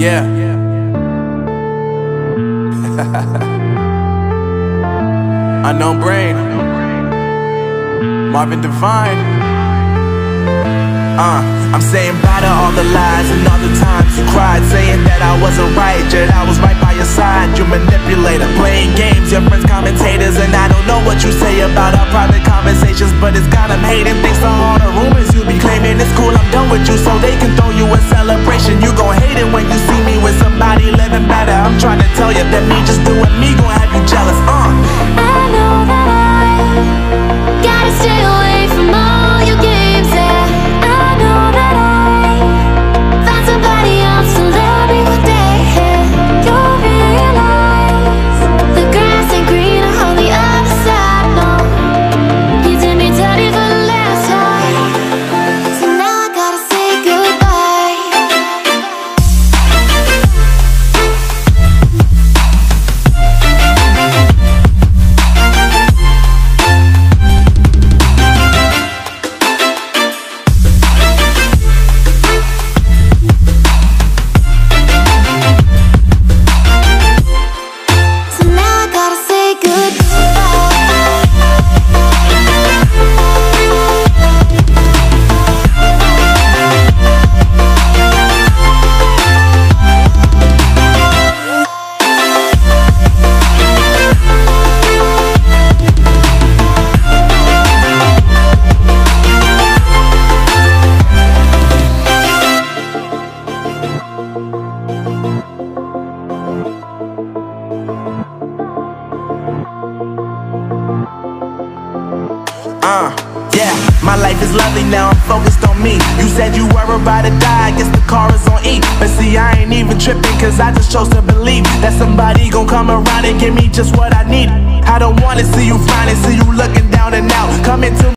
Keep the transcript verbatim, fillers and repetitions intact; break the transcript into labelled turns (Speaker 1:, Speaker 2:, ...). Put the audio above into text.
Speaker 1: Yeah. Unknown Brain, Marvin Divine. Uh, I'm saying bye to all the lies and all the times you cried, saying that I wasn't right, yet I was right by your side. You manipulator, playing games, your friends commentators, and I don't know what you say about our private conversations, but it's got them hating. Thanks to all the rumors you be claiming. It's cool, I'm done with you, so they can throw you a celebration. You gon' hate it when you see me with somebody living better. I'm trying to tell you that me just doing me gon' have you jealous. Uh.
Speaker 2: I know that I gotta stay away from all your games, yeah. I know that I found somebody else to love me one day, yeah. You'll realize the grass ain't greener on the other side, no. You did me dirty for the last time, so now I gotta say goodbye.
Speaker 1: Uh, yeah, my life is lovely now, I'm focused on me. You said you were about to die, I guess the car is on E. But see, I ain't even tripping, cause I just chose to believe that somebody gon' come around and give me just what I need. I don't wanna see you finding, see you looking down and out, coming to